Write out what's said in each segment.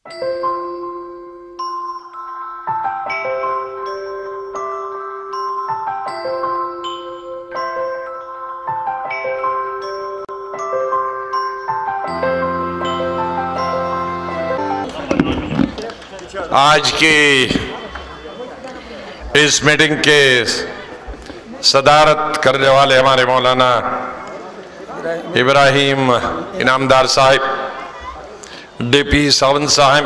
आज की इस मीटिंग के सदारत करने वाले हमारे मौलाना इब्राहिम इनामदार साहिब, DP सावंत साहब,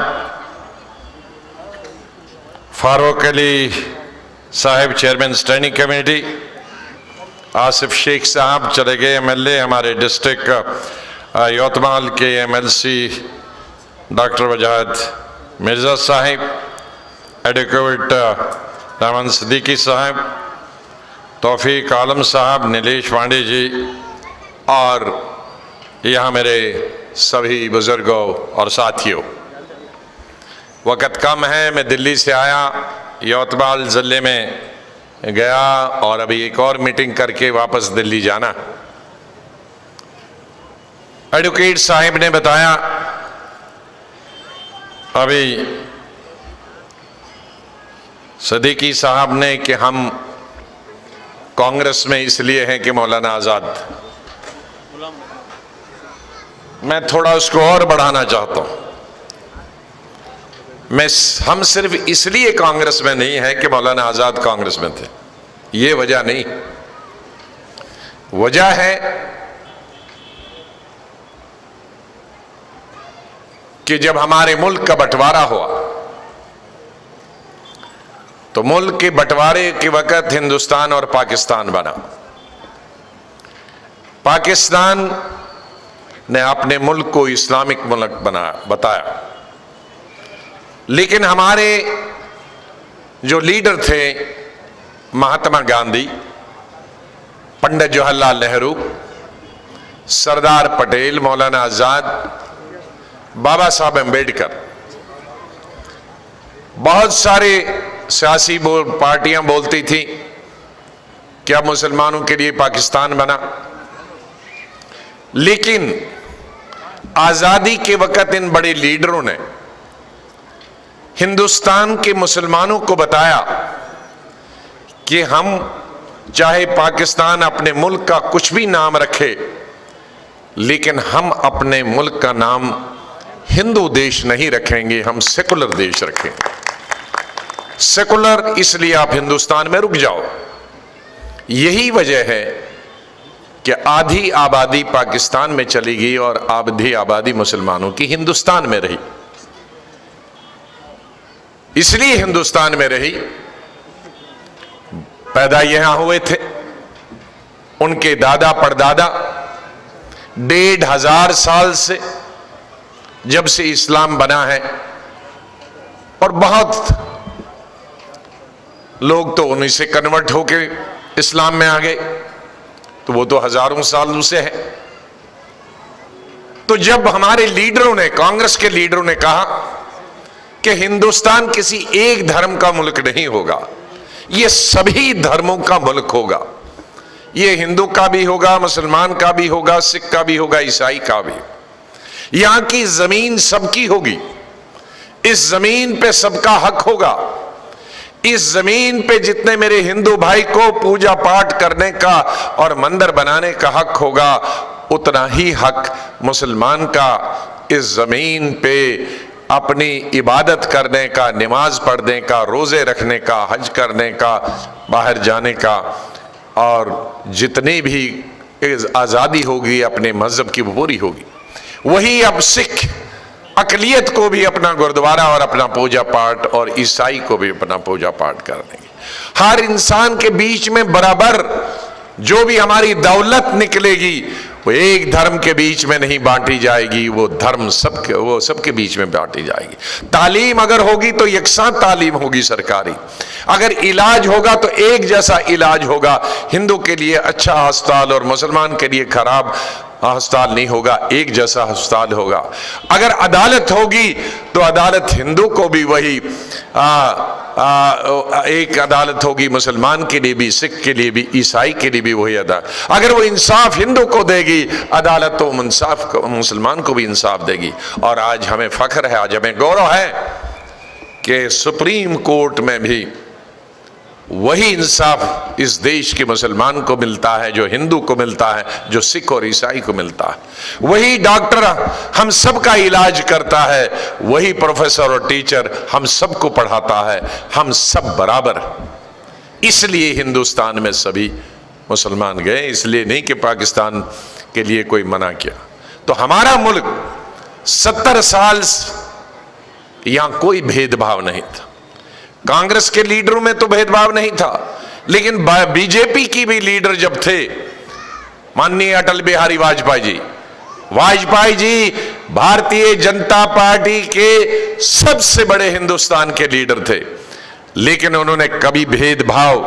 फारूक अली साहब chairman standing committee, Asif Sheikh साहब चले गए MLA, हमारे डिस्ट्रिक्ट यवतमाल के MLC डॉक्टर वजाहत मिर्ज़ा साहिब, एडवोकेट रहमान सिद्दीकी साहब, तौफीक आलम साहब, नीलेश पांडे जी, और यहाँ मेरे सभी बुजुर्गों और साथियों। वक़्त कम है, मैं दिल्ली से आया, यवतमाल ज़िले में गया और अभी एक और मीटिंग करके वापस दिल्ली जाना। एडवोकेट साहिब ने बताया अभी सिद्दीकी साहब ने कि हम कांग्रेस में इसलिए हैं कि मौलाना आज़ाद। मैं थोड़ा उसको और बढ़ाना चाहता हूं। हम सिर्फ इसलिए कांग्रेस में नहीं है कि मौलाना आज़ाद कांग्रेस में थे, ये वजह नहीं। वजह है कि जब हमारे मुल्क का बंटवारा हुआ तो मुल्क के बंटवारे के वक़्त हिंदुस्तान और पाकिस्तान बना। पाकिस्तान ने अपने मुल्क को इस्लामिक मुल्क बताया, लेकिन हमारे जो लीडर थे महात्मा गांधी, पंडित जवाहरलाल नेहरू, सरदार पटेल, मौलाना आज़ाद, बाबा साहब अम्बेडकर, बहुत सारे सियासी पार्टियां बोलती थी कि अब मुसलमानों के लिए पाकिस्तान बना, लेकिन आज़ादी के वक़्त इन बड़े लीडरों ने हिंदुस्तान के मुसलमानों को बताया कि हम चाहे पाकिस्तान अपने मुल्क का कुछ भी नाम रखे, लेकिन हम अपने मुल्क का नाम हिंदू देश नहीं रखेंगे, हम सेकुलर देश रखेंगे। सेकुलर इसलिए आप हिंदुस्तान में रुक जाओ। यही वजह है कि आधी आबादी पाकिस्तान में चली गई और आधी आबादी मुसलमानों की हिंदुस्तान में रही। इसलिए हिंदुस्तान में रही, पैदा यहां हुए थे, उनके दादा परदादा 1500 साल से जब से इस्लाम बना है, और बहुत लोग तो उन्हीं से कन्वर्ट होके इस्लाम में आ गए, तो वो तो हजारों सालों से है। तो जब हमारे लीडरों ने, कांग्रेस के लीडरों ने कहा कि हिंदुस्तान किसी एक धर्म का मुल्क नहीं होगा, ये सभी धर्मों का मुल्क होगा, ये हिंदू का भी होगा, मुसलमान का भी होगा, सिख का भी होगा, ईसाई का भी, यहां की जमीन सबकी होगी, इस जमीन पे सबका हक होगा, इस जमीन पे जितने मेरे हिंदू भाई को पूजा पाठ करने का और मंदिर बनाने का हक होगा, उतना ही हक मुसलमान का इस जमीन पे अपनी इबादत करने का, नमाज पढ़ने का, रोजे रखने का, हज करने का, बाहर जाने का, और जितनी भी आज़ादी होगी अपने मजहब की वो पूरी होगी। वही अब सिख अकलियत को भी अपना गुरुद्वारा और अपना पूजा पाठ, और ईसाई को भी अपना पूजा पाठ कर देंगे। हर इंसान के बीच में बराबर जो भी हमारी दौलत निकलेगी वो एक धर्म के बीच में नहीं बांटी जाएगी, वो धर्म सबके बीच में बांटी जाएगी। तालीम अगर होगी तो यकसां तालीम होगी सरकारी, अगर इलाज होगा तो एक जैसा इलाज होगा। हिंदू के लिए अच्छा अस्पताल और मुसलमान के लिए खराब अस्पताल नहीं होगा, एक जैसा अस्पताल होगा। अगर अदालत होगी तो अदालत हिंदू को भी वही एक अदालत होगी मुसलमान के लिए भी, सिख के लिए भी, ईसाई के लिए भी वही अदालत। अगर वो इंसाफ हिंदू को देगी अदालत तो इंसाफ मुसलमान को भी इंसाफ देगी। और आज हमें फख्र है, आज हमें गौरव है कि सुप्रीम कोर्ट में भी वही इंसाफ इस देश के मुसलमान को मिलता है जो हिंदू को मिलता है, जो सिख और ईसाई को मिलता है। वही डॉक्टर हम सब का इलाज करता है, वही प्रोफेसर और टीचर हम सबको पढ़ाता है, हम सब बराबर। इसलिए हिंदुस्तान में सभी मुसलमान गए, इसलिए नहीं कि पाकिस्तान के लिए कोई मना किया। तो हमारा मुल्क 70 साल यहां कोई भेदभाव नहीं था। कांग्रेस के लीडरों में तो भेदभाव नहीं था, लेकिन बीजेपी की भी लीडर जब थे, माननीय अटल बिहारी वाजपेयी जी भारतीय जनता पार्टी के सबसे बड़े हिंदुस्तान के लीडर थे, लेकिन उन्होंने कभी भेदभाव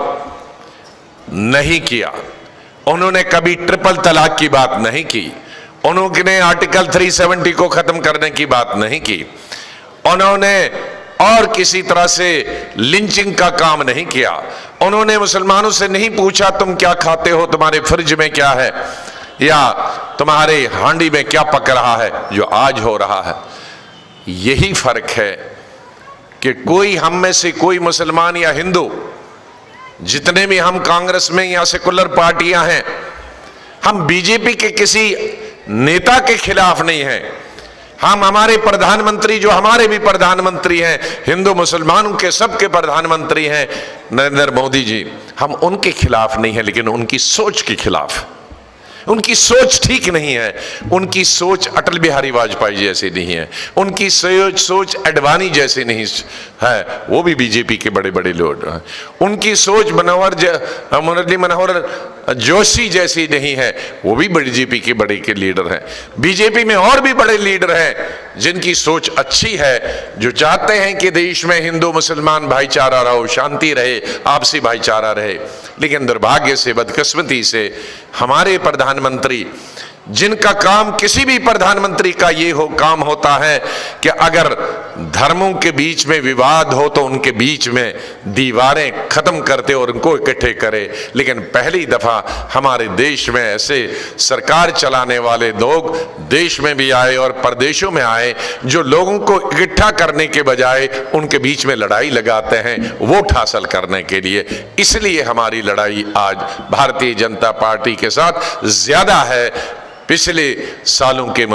नहीं किया। उन्होंने कभी ट्रिपल तलाक की बात नहीं की, उन्होंने आर्टिकल 370 को खत्म करने की बात नहीं की, उन्होंने और किसी तरह से लिंचिंग का काम नहीं किया। उन्होंने मुसलमानों से नहीं पूछा तुम क्या खाते हो, तुम्हारे फ्रिज में क्या है, या तुम्हारे हांडी में क्या पक रहा है, जो आज हो रहा है। यही फर्क है कि कोई हम में से कोई मुसलमान या हिंदू, जितने भी हम कांग्रेस में या सेकुलर पार्टियां हैं, हम बीजेपी के किसी नेता के खिलाफ नहीं हैं। हम हमारे प्रधानमंत्री, जो हमारे भी प्रधानमंत्री हैं, हिंदू मुसलमानों के सबके प्रधानमंत्री हैं नरेंद्र मोदी जी, हम उनके खिलाफ नहीं है, लेकिन उनकी सोच के खिलाफ। उनकी सोच ठीक नहीं है। उनकी सोच अटल बिहारी वाजपेयी जैसी नहीं है, उनकी सोच अडवाणी जैसी नहीं है, वो भी बीजेपी के बड़े बड़े लोग हैं। उनकी सोच मुरली मनोहर जोशी जैसी नहीं है, वो भी बीजेपी के बड़े के लीडर हैं। बीजेपी में और भी बड़े लीडर हैं जिनकी सोच अच्छी है, जो चाहते हैं कि देश में हिंदू मुसलमान भाईचारा रहो, शांति रहे, आपसी भाईचारा रहे। लेकिन दुर्भाग्य से, बदकिस्मती से हमारे प्रधानमंत्री, जिनका काम, किसी भी प्रधानमंत्री का ये काम होता है कि अगर धर्मों के बीच में विवाद हो तो उनके बीच में दीवारें खत्म करते और उनको इकट्ठे करे। लेकिन पहली दफा हमारे देश में ऐसे सरकार चलाने वाले लोग देश में भी आए और प्रदेशों में आए, जो लोगों को इकट्ठा करने के बजाय उनके बीच में लड़ाई लगाते हैं वोट हासिल करने के लिए। इसलिए हमारी लड़ाई आज भारतीय जनता पार्टी के साथ ज्यादा है पिछले सालों के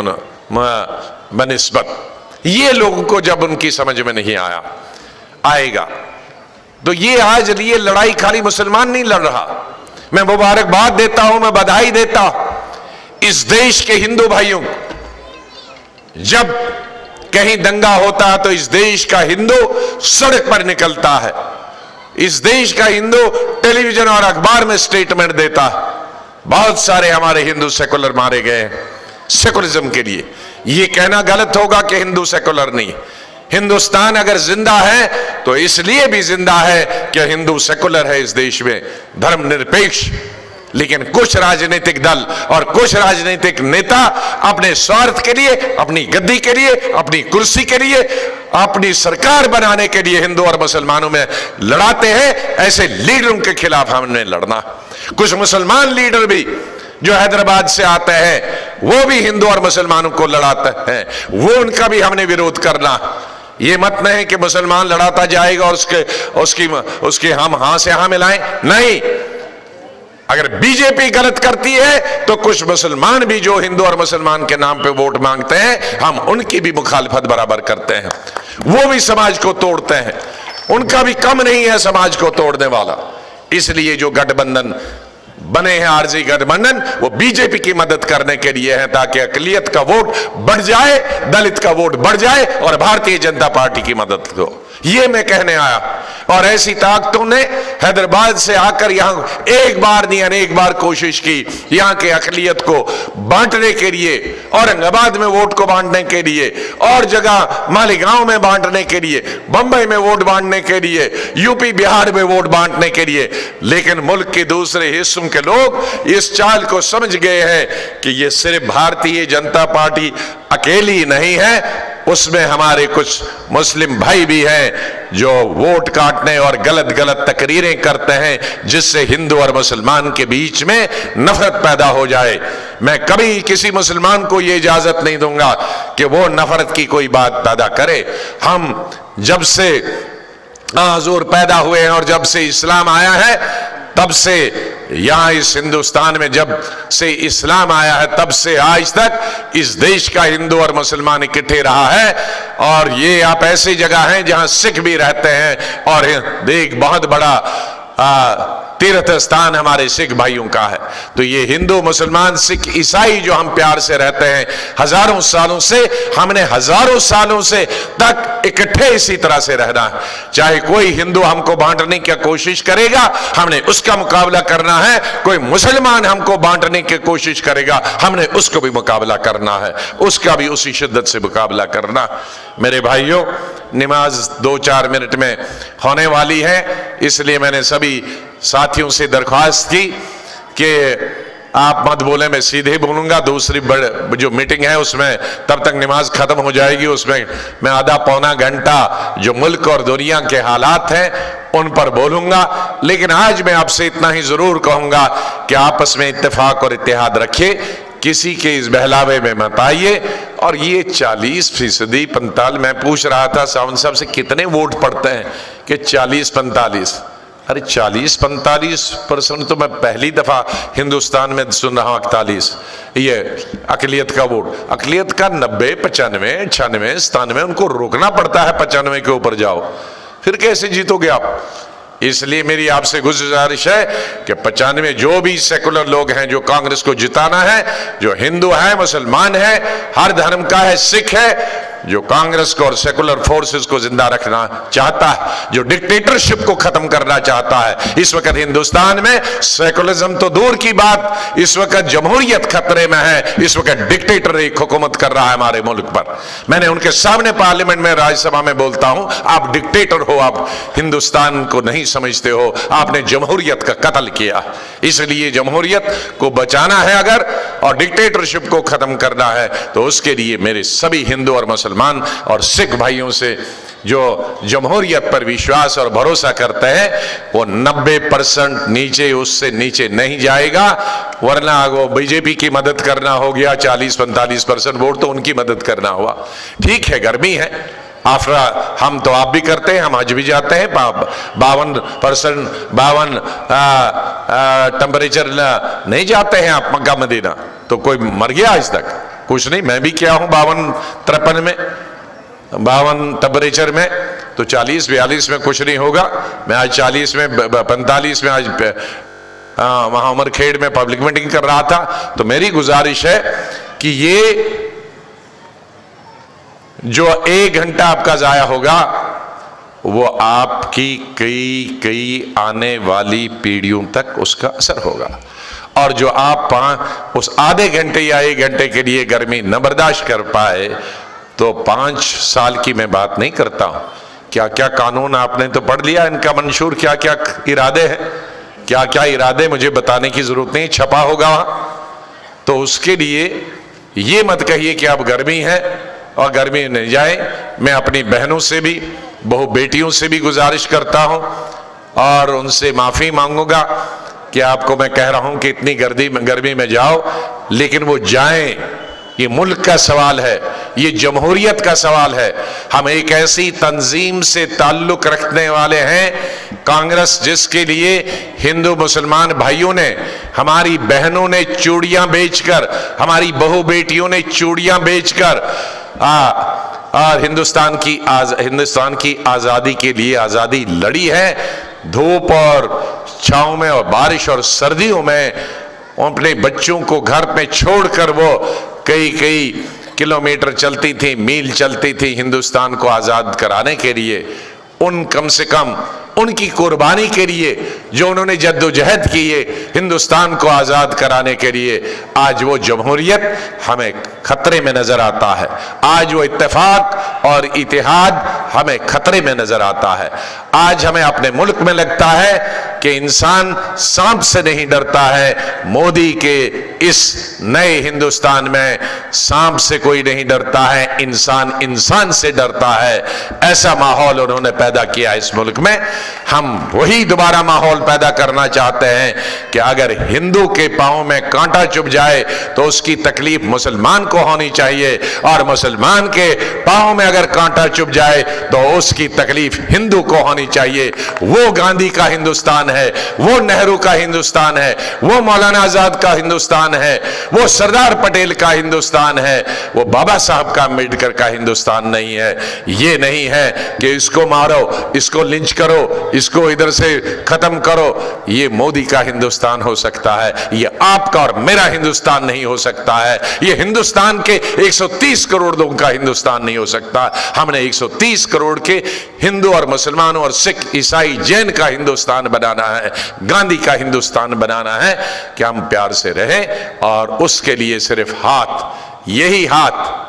बनिस्बत। ये लोगों को जब उनकी समझ में नहीं आएगा तो ये आज ये लड़ाई खाली मुसलमान नहीं लड़ रहा। मैं मुबारकबाद देता हूं, मैं बधाई देता हूं इस देश के हिंदू भाइयों को। जब कहीं दंगा होता है तो इस देश का हिंदू सड़क पर निकलता है, इस देश का हिंदू टेलीविजन और अखबार में स्टेटमेंट देता है। बहुत सारे हमारे हिंदू सेकुलर मारे गए हैं सेकुलरिज्म के लिए। ये कहना गलत होगा कि हिंदू सेकुलर नहीं। हिंदुस्तान अगर जिंदा है तो इसलिए भी जिंदा है कि हिंदू सेकुलर है इस देश में, धर्मनिरपेक्ष। लेकिन कुछ राजनीतिक दल और कुछ राजनीतिक नेता अपने स्वार्थ के लिए, अपनी गद्दी के लिए, अपनी कुर्सी के लिए, अपनी सरकार बनाने के लिए हिंदू और मुसलमानों में लड़ाते हैं। ऐसे लीडरों के खिलाफ हमने लड़ना। कुछ मुसलमान लीडर भी जो हैदराबाद से आते हैं वो भी हिंदू और मुसलमानों को लड़ाते हैं, वो उनका भी हमने विरोध करना। ये मत नहीं कि मुसलमान लड़ाता जाएगा और उसके हम हां से हां मिलाएं, नहीं। अगर बीजेपी गलत करती है तो कुछ मुसलमान भी जो हिंदू और मुसलमान के नाम पे वोट मांगते हैं, हम उनकी भी मुखालफत बराबर करते हैं। वो भी समाज को तोड़ते हैं, उनका भी कम नहीं है समाज को तोड़ने वाला। इसलिए जो गठबंधन बने हैं, आरजी गठबंधन, वो बीजेपी की मदद करने के लिए है, ताकि अकलियत का वोट बढ़ जाए, दलित का वोट बढ़ जाए और भारतीय जनता पार्टी की मदद हो। ये मैं कहने आया। और ऐसी ताकतों ने हैदराबाद से आकर यहां एक बार नहीं अनेक बार कोशिश की यहां के अकलियत को बांटने के लिए, औरंगाबाद में वोट को बांटने के लिए, और जगह मालेगांव में बांटने के लिए, बंबई में वोट बांटने के लिए, यूपी बिहार में वोट बांटने के लिए। लेकिन मुल्क के दूसरे हिस्सों के लोग इस चाल को समझ गए हैं कि ये सिर्फ भारतीय जनता पार्टी अकेली नहीं है, उसमें हमारे कुछ मुस्लिम भाई भी हैं जो वोट काटने और गलत गलत तकरीरें करते हैं जिससे हिंदू और मुसलमान के बीच में नफरत पैदा हो जाए। मैं कभी किसी मुसलमान को यह इजाजत नहीं दूंगा कि वो नफरत की कोई बात पैदा करे। हम जब से हुजूर पैदा हुए हैं और जब से इस्लाम आया है, तब से यहां इस हिंदुस्तान में जब से इस्लाम आया है तब से आज तक इस देश का हिंदू और मुसलमान इकट्ठे रहा है। और ये आप ऐसी जगह हैं जहां सिख भी रहते हैं और एक बहुत बड़ा तीर्थ स्थान हमारे सिख भाइयों का है। तो ये हिंदू मुसलमान सिख ईसाई जो हम प्यार से रहते हैं हजारों सालों से, हमने हजारों सालों से तक इकट्ठे इसी तरह से रहना है। चाहे कोई हिंदू हमको बांटने की कोशिश करेगा, हमने उसका मुकाबला करना है। कोई मुसलमान हमको बांटने की कोशिश करेगा, हमने उसको भी मुकाबला करना है, उसका भी उसी शिद्दत से मुकाबला करना। मेरे भाइयों, नमाज 2-4 मिनट में होने वाली है, इसलिए मैंने सभी साथियों से दरख्वास्त की कि आप मत बोले, मैं सीधे बोलूंगा। दूसरी जो मीटिंग है उसमें तब तक नमाज खत्म हो जाएगी, उसमें मैं आधा पौना घंटा जो मुल्क और दुनिया के हालात हैं उन पर बोलूंगा। लेकिन आज मैं आपसे इतना ही जरूर कहूंगा कि आपस में इत्तेफाक और इत्तेहाद रखिए, किसी के इस बहलावे में मत आइए। और ये 40% 45, मैं पूछ रहा था सावन साहब से कितने वोट पड़ते हैं कि 40-45। अरे 40-45% तो मैं पहली दफा हिंदुस्तान में सुन रहा हूं। 41 ये अकलियत का वोट, अकलियत का 90, 95, 96, 97 उनको रोकना पड़ता है 95 के ऊपर जाओ, फिर कैसे जीतोगे आप? इसलिए मेरी आपसे गुजारिश है कि 95 जो भी सेकुलर लोग हैं जो कांग्रेस को जिताना है, जो हिंदू है, मुसलमान है, हर धर्म का है, सिख है, जो कांग्रेस को और सेकुलर फोर्सेस को जिंदा रखना चाहता है, जो डिक्टेटरशिप को खत्म करना चाहता है। इस वक्त हिंदुस्तान में सेकुलरिज्म तो दूर की बात, इस वक्त जमहूरियत खतरे में है। इस वक्त डिक्टेटर एक हुकूमत कर रहा है हमारे मुल्क पर। मैंने उनके सामने पार्लियामेंट में, राज्यसभा में बोलता हूं, आप डिक्टेटर हो, आप हिंदुस्तान को नहीं समझते हो, आपने जमहूरियत का कत्ल किया। इसलिए जमहूरियत को बचाना है अगर, और डिक्टेटरशिप को खत्म करना है, तो उसके लिए मेरे सभी हिंदू और मुसलमान और सिख भाइयों से जो जमहूरियत पर विश्वास और भरोसा करते हैं, वो 90% नीचे, उससे नीचे नहीं जाएगा। वरना वो बीजेपी की मदद करना हो गया, 40-45% वोट तो उनकी मदद करना हुआ। ठीक है, गर्मी है, आफरा हम तो आप भी करते हैं, हम हज भी जाते हैं, 52 टेम्परेचर नहीं जाते हैं आप मक्का मदीना, तो कोई मर गया आज तक? कुछ नहीं, मैं भी क्या हूं 52-53 में, 52 टेम्परेचर में, तो 40-42 में कुछ नहीं होगा। मैं आज 40 में 45 में आज वहां उमरखेड़ में पब्लिक मीटिंग कर रहा था। तो मेरी गुजारिश है कि ये जो 1 घंटा आपका जाया होगा वो आपकी कई आने वाली पीढ़ियों तक उसका असर होगा। और जो आप उस आधे घंटे या 1 घंटे के लिए गर्मी न बर्दाश्त कर पाए, तो 5 साल की मैं बात नहीं करता हूं। क्या क्या कानून आपने तो पढ़ लिया, इनका मंशूर क्या क्या इरादे हैं, क्या क्या इरादे मुझे बताने की जरूरत नहीं, छपा होगा वहां। तो उसके लिए ये मत कहिए कि अब गर्मी है और गर्मी नहीं जाए। मैं अपनी बहनों से भी, बहु बेटियों से भी गुजारिश करता हूं और उनसे माफी मांगूंगा कि आपको मैं कह रहा हूं कि इतनी गर्मी में जाओ, लेकिन वो जाएं। ये मुल्क का सवाल है, ये जमहूरियत का सवाल है। हम एक ऐसी तंजीम से ताल्लुक रखने वाले हैं, कांग्रेस, जिसके लिए हिंदू मुसलमान भाइयों ने, हमारी बहनों ने चूड़ियां बेचकर, हमारी बहु बेटियों ने चूड़ियां बेचकर और हिंदुस्तान की आजादी के लिए आजादी लड़ी है। धूप और छांव में और बारिश और सर्दियों में अपने बच्चों को घर में छोड़कर वो कई किलोमीटर चलती थी, मील चलती थी हिंदुस्तान को आजाद कराने के लिए। कम से कम उनकी कुर्बानी के लिए, जो उन्होंने जद्दोजहद की है हिंदुस्तान को आज़ाद कराने के लिए, आज वो जमहूरियत हमें खतरे में नज़र आता है। आज वो इत्तेफाक और इतिहाद हमें खतरे में नज़र आता है। आज हमें अपने मुल्क में लगता है कि इंसान सांप से नहीं डरता है। मोदी के इस नए हिंदुस्तान में सांप से कोई नहीं डरता है, इंसान इंसान से डरता है। ऐसा माहौल उन्होंने पैदा किया इस मुल्क में। हम वही दोबारा माहौल पैदा करना चाहते हैं कि अगर हिंदू के पांव में कांटा चुभ जाए तो उसकी तकलीफ मुसलमान को होनी चाहिए, और मुसलमान के पांव में अगर कांटा चुभ जाए तो उसकी तकलीफ हिंदू को होनी चाहिए। वो गांधी का हिंदुस्तान है, वो नेहरू का हिंदुस्तान है, वो मौलाना आजाद का हिंदुस्तान है, वो सरदार पटेल का हिंदुस्तान है, वो बाबा साहब का अम्बेडकर का हिंदुस्तान नहीं है। ये नहीं है कि इसको मारो, इसको लिंच करो, इसको इधर से खत्म करो। ये मोदी का हिंदुस्तान हो सकता है, ये आपका और मेरा हिंदुस्तान नहीं हो सकता है। ये हिंदुस्तान के 130 करोड़ लोगों का हिंदुस्तान नहीं हो सकता। हमने 130 करोड़ के हिंदू और मुसलमानों और सिख, ईसाई, जैन का हिंदुस्तान बनाना है, गांधी का हिंदुस्तान बनाना है कि हम प्यार से रहें। और उसके लिए सिर्फ हाथ, यही हाथ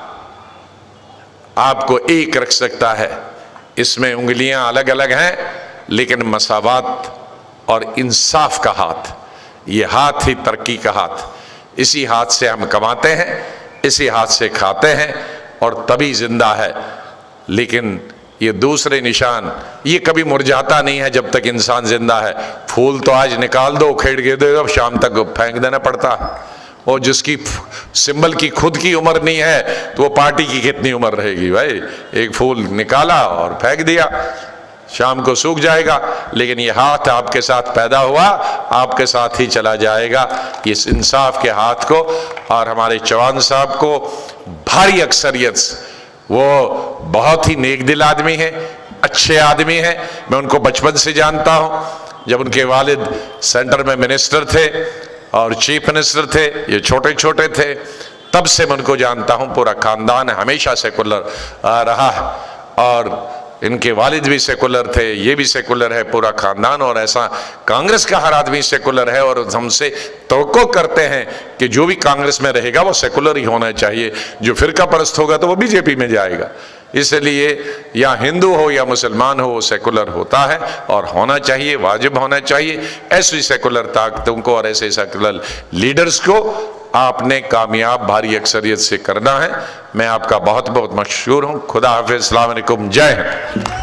आपको एक रख सकता है। इसमें उंगलियां अलग अलग हैं, लेकिन मसावत और इंसाफ का हाथ, ये हाथ ही तरक्की का हाथ। इसी हाथ से हम कमाते हैं, इसी हाथ से खाते हैं, और तभी जिंदा है। लेकिन ये दूसरे निशान, ये कभी मुरझाता नहीं है जब तक इंसान जिंदा है। फूल तो आज निकाल दो, उखेड़ के दो, शाम तक फेंक देना पड़ता है। और जिसकी सिंबल की खुद की उम्र नहीं है तो वो पार्टी की कितनी उम्र रहेगी भाई। एक फूल निकाला और फेंक दिया, शाम को सूख जाएगा। लेकिन ये हाथ आपके साथ पैदा हुआ, आपके साथ ही चला जाएगा। इस इंसाफ के हाथ को, और हमारे चौहान साहब को भारी अक्सरियत, वो बहुत ही नेक दिल आदमी है, अच्छे आदमी है। मैं उनको बचपन से जानता हूँ। जब उनके वालिद सेंटर में मिनिस्टर थे और चीफ मिनिस्टर थे, ये छोटे छोटे थे, तब से मैं उनको जानता हूँ। पूरा खानदान हमेशा सेकुलर रहा है, और इनके वालिद भी सेकुलर थे, ये भी सेकुलर है, पूरा खानदान। और ऐसा कांग्रेस का हर आदमी सेकुलर है, और हमसे तवक्को करते हैं कि जो भी कांग्रेस में रहेगा वो सेकुलर ही होना चाहिए। जो फिरका परस्त होगा तो वो बीजेपी में जाएगा। इसलिए या हिंदू हो या मुसलमान हो, वो सेकुलर होता है और होना चाहिए, वाजिब होना चाहिए। ऐसी सेकुलर ताकतों को और ऐसे सेकुलर लीडर्स को आपने कामयाब भारी अक्सरियत से करना है। मैं आपका बहुत बहुत मशहूर हूँ। खुदा हाफिज़, अस्सलाम वालेकुम, जय हिंद।